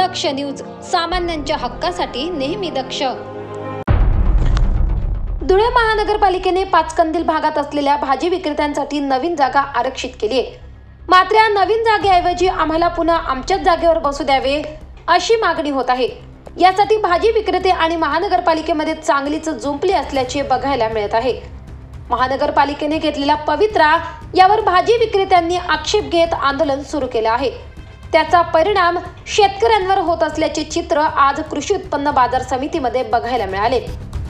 दक्ष news, सामान्यांच्या हक्कासाठी नेहमी दक्ष। धुळे महानगरपालिकेने पाचकंदील भागात असलेल्या भाजी विक्रेत्यांसाठी नवीन जागा आरक्षित केली आहे। मात्र या नवीन जागेऐवजी आम्हाला पुन्हा आमच्याच जागेवर बसू द्यावे अशी मागणी होत आहे। यासाठी भाजी विक्रेते आणि महानगरपालिकेमध्ये चांगलीच जुंपली असल्याचे बघायला मिळत आहे। महानगरपालिकेने घेतलेला पवित्रा यावर भाजी विक्रेत्यांनी आक्षेप घेत आंदोलन सुरू केले आहे। त्याचा परिणाम शेतकऱ्यांवर होत असल्याचे चित्र आज कृषी उत्पन्न बाजार समितीमध्ये बघायला मिळाले।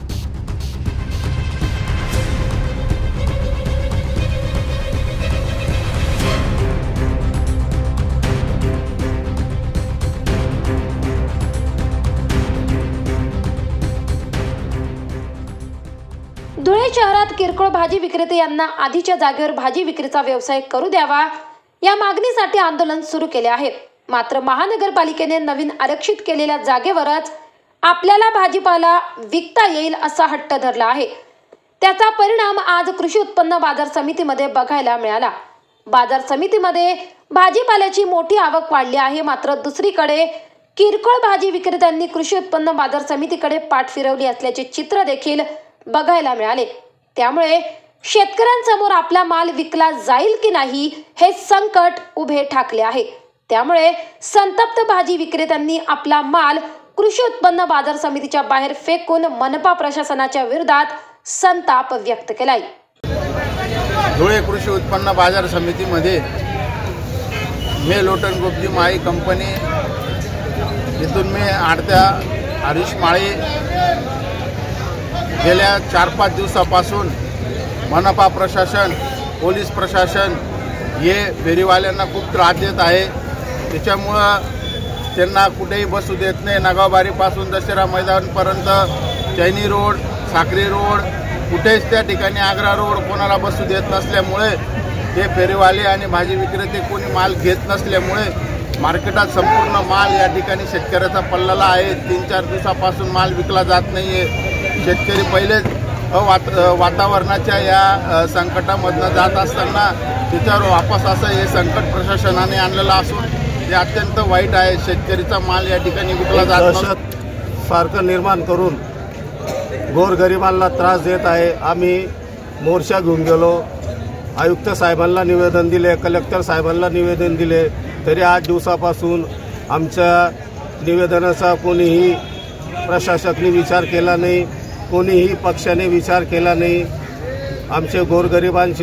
धुळे शहरात किरकोळ भाजी विक्रेते यांना आधीच्या जागेवर भाजी विक्रीचा व्यवसाय करू द्यावा या मागणीसाठी आंदोलन सुरू केले आहे। मात्र महानगरपालिकेने नवीन आरक्षित केलेल्या जागेवरच आपल्याला भाजीपाला विकता येईल असा हट्ट धरला आहे। त्याचा परिणाम आज कृषी उत्पन्न बाजार समितीमध्ये बघायला मिळाला। बाजार समितीमध्ये भाजीपाल्याची मोठी आवक वाढली आहे। मात्र दुसरीकडे किरकोळ भाजी विक्रेत्यांनी कृषी उत्पन्न बाजार समितीकडे पाठ फिरवली असल्याचे चित्र देखील बघायला मिळाले। त्यामुळे शेतकऱ्यांसमोर आपला माल विकला जाईल की नाही हे संकट उभे ठाकले आहे। त्यामुळे संतप्त भाजी विक्रेत्यांनी आपला माल कृषी उत्पन्न बाजार समितीच्या बाहेर फेकून मनपा प्रशासनाच्या विरोधात संताप व्यक्त केलाय। धुळे कृषी उत्पन्न बाजार समितीमध्ये मे लोटन गोपजी माई कंपनी इथून मी आडत्या हरीश माळे गेल्या 4-5 दिवसापासून मनपा प्रशासन, पोलीस प्रशासन हे फेरीवाल्यांना खूप त्रास देत आहे। त्याच्यामुळं त्यांना कुठेही बसू देत नाही। नगावबारीपासून दशेरा मैदानपर्यंत चैनी रोड, साखरी रोड, कुठेच त्या ठिकाणी आग्रा रोड कोणाला बसू देत नसल्यामुळे हे फेरीवाले आणि भाजी विक्रेते कोणी माल घेत नसल्यामुळे मार्केटात संपूर्ण माल या ठिकाणी शेतकऱ्याचा पडलेला आहे। 3-4 दिवसापासून माल विकला जात नाही आहे। शेतकरी पहिलेच वातावरणाच्या या संकटामधनं जात असताना त्याच्यावर वापस असं हे संकट प्रशासनाने आणलेलं असून हे अत्यंत वाईट आहे। शेतकरीचा माल या ठिकाणी विकला जात सारखं निर्माण करून गोरगरिबांना त्रास देत आहे। आम्ही मोर्चा घेऊन गेलो, आयुक्त साहेबांना निवेदन दिले, कलेक्टर साहेबांना निवेदन दिले, तरी 8 दिवसापासून आमच्या निवेदनाचा कोणीही प्रशासकाने विचार केला नाही, कोणीही पक्षाने विचार केला नाही। आमचे गोरगरिबांचे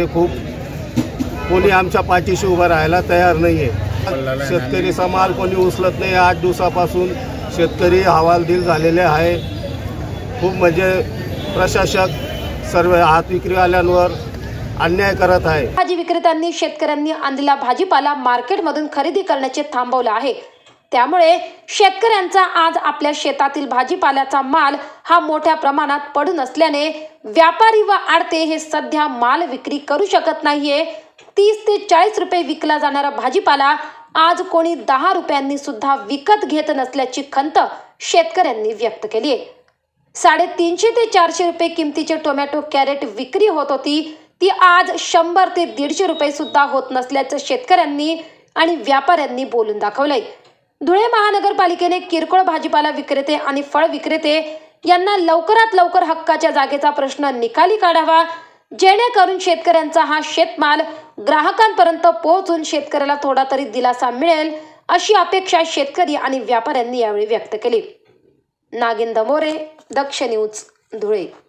कोणी आमच्या पाठीशी उभं राहायला तयार नाही आहे। शेतकरीचा माल कोणी उचलत नाही। 8 दिवसापासून शेतकरी हवालदिल झालेले आहे। खूप म्हणजे प्रशासक सर्व हात विक्रीवाल्यांवर अन्याय करत आहे। भाजी विक्रेत्यांनी शेतकऱ्यांनी आणलेला भाजीपाला मार्केटमधून खरेदी करण्याचे थांबवले आहे। त्यामुळे शेतकऱ्यांचा आज आपल्या शेतातील भाजीपाल्याचा माल हा मोठ्या प्रमाणात पडून असल्याने व्यापारी व आडते हे सध्या माल विक्री करू शकत नाहीये। 30 ते 40 रुपये विकला जाणारा भाजीपाला आज कोणी 10 रुपयांनी सुद्धा विकत घेत नसल्याची खंत शेतकऱ्यांनी व्यक्त केली आहे। 350 ते 400 रुपये किमतीचे टोमॅटो कॅरेट विक्री होत होती, ती आज 100 ते 150 रुपये सुद्धा होत नसल्याचं शेतकऱ्यांनी आणि व्यापाऱ्यांनी बोलून दाखवलंय। धुळे महानगरपालिकेने किरकोळ भाजीपाला विक्रेते आणि फळ विक्रेते यांना लवकरात लवकर हक्काच्या जागेचा प्रश्न निकाली काढावा, जेणेकरून शेतकऱ्यांचा हा शेतमाल ग्राहकांपर्यंत पोहोचून शेतकऱ्याला थोडा तरी दिलासा मिळेल अशी अपेक्षा शेतकरी आणि व्यापाऱ्यांनी यावेळी व्यक्त केली। नागिंद मोरे, दक्ष न्यूज, धुळे।